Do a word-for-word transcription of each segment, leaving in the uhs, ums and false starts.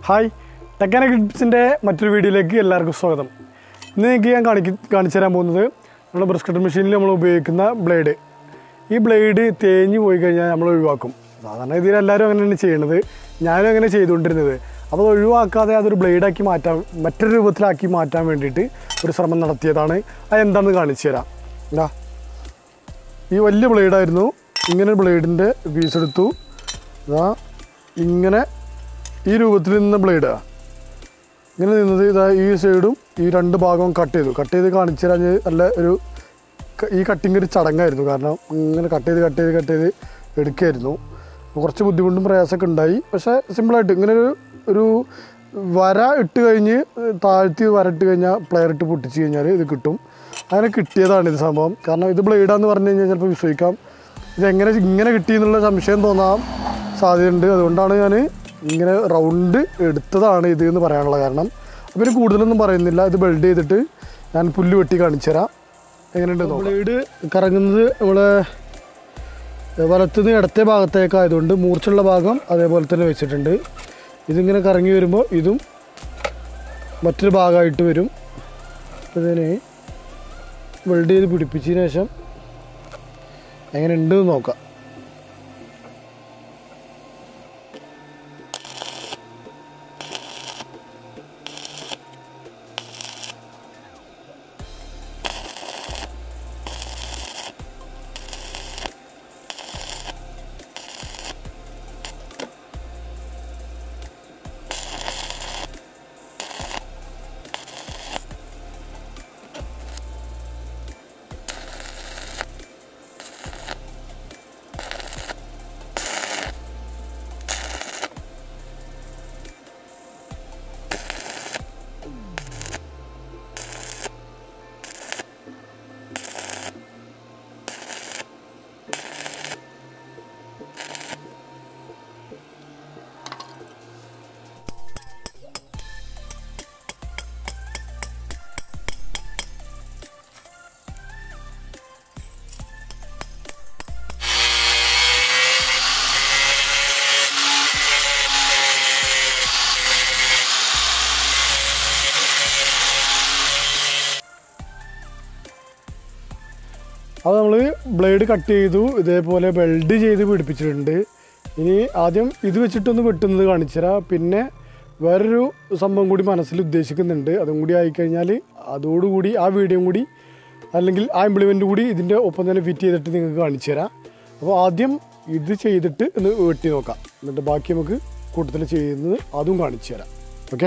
Hi, technical ടിപ്സിൻ്റെ മറ്റൊരു വീഡിയോയിലേക്ക് എല്ലാവർക്കും സ്വാഗതം. ഇന്ന് എനിക്ക് ഞാൻ കാണിക്ക കാണിച്ചു തരാൻ പോകുന്നത് നമ്മുടെ ബ്രഷ് കട്ടർ മെഷീനിൽ നമ്മൾ ഉപയോഗിക്കുന്ന ബ്ലേഡ്. ഈ ബ്ലേഡ് തേഞ്ഞ് പോയി കഴിഞ്ഞാൽ നമ്മൾ ഒഴിവാക്കും. സാധാരണ ഇതിൽ എല്ലാവരും അങ്ങനെയാണ് ചെയ്യുന്നത്, ഞാനും അങ്ങനെ ചെയ്തുകൊണ്ടിരുന്നത്. അപ്പോൾ അത് ഒഴിവാക്കാതെ അതൊരു ബ്ലേഡാക്കി മാറ്റാൻ, മറ്റൊരു രൂപത്തിലാക്കി മാറ്റാൻ വേണ്ടിയിട്ട് ഒരു ശ്രമം നടത്തിയതാണ്. അതെന്താണെന്ന് കാണിച്ചു തരാം. എന്താ, ഈ വലിയ ബ്ലേഡായിരുന്നു. ഇങ്ങനെ ബ്ലേഡിൻ്റെ പീസ് എടുത്തു, ഇതാ ഇങ്ങനെ ഈ രൂപത്തിൽ നിന്ന ബ്ലേഡാണ് ഇങ്ങനെ നിന്നത്. ഇതാ ഈ സൈഡും ഈ രണ്ട് ഭാഗവും കട്ട് ചെയ്തു. കട്ട് ചെയ്ത് കാണിച്ചു തരാൻ നല്ല ഒരു ഈ കട്ടിങ് ഒരു ചടങ്ങായിരുന്നു. കാരണം ഇങ്ങനെ കട്ട് ചെയ്ത് കട്ട് ചെയ്ത് കട്ട് ചെയ്ത് എടുക്കുകയായിരുന്നു. കുറച്ച് ബുദ്ധിമുട്ടും പ്രയാസമൊക്കെ ഉണ്ടായി. പക്ഷേ സിമ്പിളായിട്ട് ഇങ്ങനെ ഒരു ഒരു വര ഇട്ട് കഴിഞ്ഞ് താഴ്ത്തി വര ഇട്ട് കഴിഞ്ഞാൽ പ്ലെയർ ഇട്ട് പൊട്ടിച്ച് കഴിഞ്ഞാൽ ഇത് കിട്ടും. അങ്ങനെ കിട്ടിയതാണ് ഇത് സംഭവം. കാരണം ഇത് ബ്ലേഡാന്ന് പറഞ്ഞു കഴിഞ്ഞാൽ ചിലപ്പോൾ വിശ്വസിക്കാം ഇതെങ്ങനെ ഇങ്ങനെ കിട്ടിയെന്നുള്ള സംശയം തോന്നാൻ സാധ്യതയുണ്ട്. അതുകൊണ്ടാണ് ഞാൻ ഇങ്ങനെ റൗണ്ട് എടുത്തതാണ് ഇത് എന്ന് പറയാനുള്ള കാരണം. അപ്പോൾ ഇത് കൂടുതലൊന്നും പറയുന്നില്ല. ഇത് ബെൽഡ് ചെയ്തിട്ട് ഞാൻ പുല്ല് വെട്ടി കാണിച്ചു തരാം എങ്ങനെയുണ്ട്. ബ്ലേഡ് കറങ്ങുന്നത് നമ്മൾ വലത്തുനിന്ന് ഇടത്തെ ഭാഗത്തേക്കായതുകൊണ്ട് മൂർച്ചുള്ള ഭാഗം അതേപോലെ തന്നെ വെച്ചിട്ടുണ്ട്. ഇതിങ്ങനെ കറങ്ങി വരുമ്പോൾ ഇതും മറ്റൊരു ഭാഗമായിട്ട് വരും. ഇതിനെ വെൽഡ് ചെയ്ത് പിടിപ്പിച്ചതിന് ശേഷം എങ്ങനെ ഉണ്ടെന്ന് നോക്കാം. അത് നമ്മൾ ബ്ലേഡ് കട്ട് ചെയ്തു, ഇതേപോലെ വെൽഡ് ചെയ്ത് പിടിപ്പിച്ചിട്ടുണ്ട്. ഇനി ആദ്യം ഇത് വെച്ചിട്ടൊന്ന് വെട്ടുന്നത് കാണിച്ചു തരാം. പിന്നെ വേറൊരു സംഭവം കൂടി മനസ്സിൽ ഉദ്ദേശിക്കുന്നുണ്ട്. അതും കൂടി ആയിക്കഴിഞ്ഞാൽ അതോടുകൂടി ആ വീഡിയോ കൂടി അല്ലെങ്കിൽ ആ ഇംപ്ലിമെൻറ്റ് കൂടി ഇതിൻ്റെ ഒപ്പം തന്നെ ഫിറ്റ് ചെയ്തിട്ട് നിങ്ങൾക്ക് കാണിച്ചു തരാം. അപ്പോൾ ആദ്യം ഇത് ചെയ്തിട്ട് ഒന്ന് വെട്ടി നോക്കാം. എന്നിട്ട് ബാക്കി നമുക്ക് കൂട്ടത്തിൽ ചെയ്യുന്നത് അതും കാണിച്ചു തരാം. ഓക്കെ.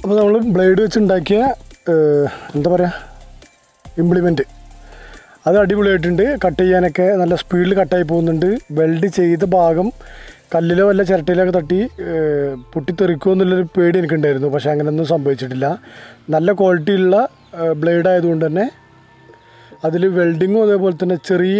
അപ്പോൾ നമ്മൾ ബ്ലേഡ് വെച്ചുണ്ടാക്കിയ എന്താ പറയുക ഇംപ്ലിമെൻറ്റ് അത് അടിപൊളിയായിട്ടുണ്ട്. കട്ട് ചെയ്യാനൊക്കെ നല്ല സ്പീഡിൽ കട്ടായി പോകുന്നുണ്ട്. വെൽഡ് ചെയ്ത ഭാഗം കല്ലിലോ വല്ല ചിരട്ടയിലൊക്കെ തട്ടി പൊട്ടിത്തെറിക്കുമോ എന്നുള്ളൊരു പേടി എനിക്കുണ്ടായിരുന്നു. പക്ഷേ അങ്ങനെയൊന്നും സംഭവിച്ചിട്ടില്ല. നല്ല ക്വാളിറ്റിയുള്ള ബ്ലേഡ് ആയതുകൊണ്ട് തന്നെ അതിൽ വെൽഡിങ്ങും അതേപോലെ തന്നെ ചെറിയ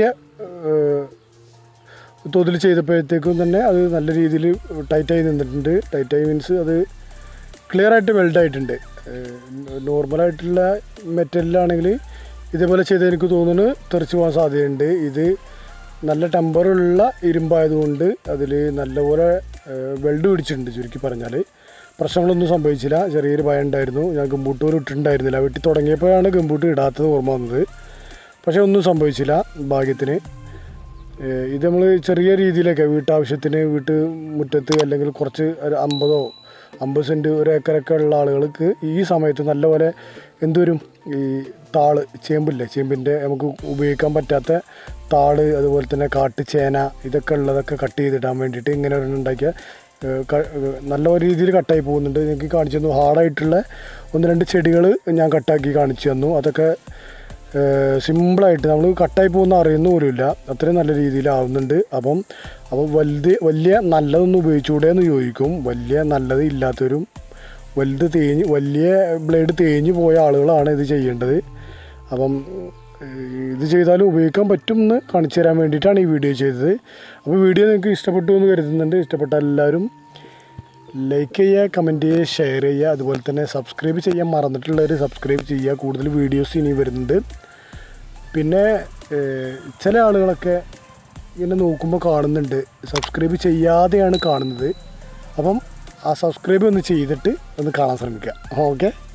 തോതിൽ ചെയ്തപ്പോഴത്തേക്കും തന്നെ അത് നല്ല രീതിയിൽ ടൈറ്റായി നിന്നിട്ടുണ്ട്. ടൈറ്റായി മീൻസ് അത് ക്ലിയറായിട്ട് വെൽഡായിട്ടുണ്ട്. നോർമലായിട്ടുള്ള മെറ്റലിലാണെങ്കിൽ ഇതേപോലെ ചെയ്ത് എനിക്ക് തോന്നുന്നു തെറിച്ച് പോകാൻ സാധ്യതയുണ്ട്. ഇത് നല്ല ടെമ്പറുള്ള ഇരുമ്പായതുകൊണ്ട് അതിൽ നല്ലപോലെ വെൽഡ് പിടിച്ചിട്ടുണ്ട്. ചുരുക്കി പറഞ്ഞാൽ പ്രശ്നങ്ങളൊന്നും സംഭവിച്ചില്ല. ചെറിയൊരു ഭയം ഉണ്ടായിരുന്നു. ഞാൻ ഗംബൂട്ട് പോലും ഇട്ടിട്ടുണ്ടായിരുന്നില്ല. വെട്ടി തുടങ്ങിയപ്പോഴാണ് ഗംബൂട്ട് ഇടാത്തത് ഓർമ്മ വന്നത്. പക്ഷേ ഒന്നും സംഭവിച്ചില്ല ഭാഗ്യത്തിന്. ഇത് നമ്മൾ ചെറിയ രീതിയിലൊക്കെ വീട്ടാവശ്യത്തിന് വീട്ട് മുറ്റത്ത് അല്ലെങ്കിൽ കുറച്ച് ഒരു അമ്പതോ അമ്പത് സെൻറ്റ് ഒരു ഏക്കറൊക്കെ ഉള്ള ആളുകൾക്ക് ഈ സമയത്ത് നല്ലപോലെ എന്തോരും ഈ താള് ചേമ്പില്ലേ, ചേമ്പിൻ്റെ നമുക്ക് ഉപയോഗിക്കാൻ പറ്റാത്ത താള്, അതുപോലെ തന്നെ കാട്ടുചേന, ഇതൊക്കെ ഉള്ളതൊക്കെ കട്ട് ചെയ്തിടാൻ വേണ്ടിയിട്ട് ഇങ്ങനെ ഒരെണ്ണം ഉണ്ടാക്കിയ നല്ല രീതിയിൽ കട്ടായി പോകുന്നുണ്ട്. എനിക്ക് കാണിച്ചു തന്നു. ഹാർഡായിട്ടുള്ള ഒന്ന് രണ്ട് ചെടികൾ ഞാൻ കട്ടാക്കി കാണിച്ചു തന്നു. അതൊക്കെ സിമ്പിളായിട്ട് നമ്മൾ കട്ടായി പോകുന്ന അറിയുന്ന പോലുമില്ല, അത്രയും നല്ല രീതിയിലാവുന്നുണ്ട്. അപ്പം അപ്പം വലുത് വലിയ നല്ലതൊന്നും ഉപയോഗിച്ചുകൂടെ എന്ന് ചോദിക്കും. വലിയ നല്ലത് ഇല്ലാത്തവരും വലുത് തേഞ്ഞ് വലിയ ബ്ലേഡ് തേഞ്ഞ് പോയ ആളുകളാണ് ഇത് ചെയ്യേണ്ടത്. അപ്പം ഇത് ചെയ്താലും ഉപയോഗിക്കാൻ പറ്റും എന്ന് കാണിച്ചു തരാൻ വേണ്ടിയിട്ടാണ് ഈ വീഡിയോ ചെയ്തത്. അപ്പോൾ വീഡിയോ നിങ്ങൾക്ക് ഇഷ്ടപ്പെട്ടു എന്ന് കരുതുന്നുണ്ട്. ഇഷ്ടപ്പെട്ട എല്ലാവരും ലൈക്ക് ചെയ്യുക, കമൻറ്റ് ചെയ്യുക, ഷെയർ ചെയ്യുക. അതുപോലെ തന്നെ സബ്സ്ക്രൈബ് ചെയ്യാൻ മറന്നിട്ടുള്ളവർ സബ്സ്ക്രൈബ് ചെയ്യുക. കൂടുതൽ വീഡിയോസ് ഇനി വരുന്നുണ്ട്. പിന്നെ ചില ആളുകളൊക്കെ ഇങ്ങനെ നോക്കുമ്പോൾ കാണുന്നുണ്ട് സബ്സ്ക്രൈബ് ചെയ്യാതെയാണ് കാണുന്നത്. അപ്പം ആ സബ്സ്ക്രൈബ് ഒന്ന് ചെയ്തിട്ട് ഒന്ന് കാണാൻ ശ്രമിക്കുക. ഓക്കെ.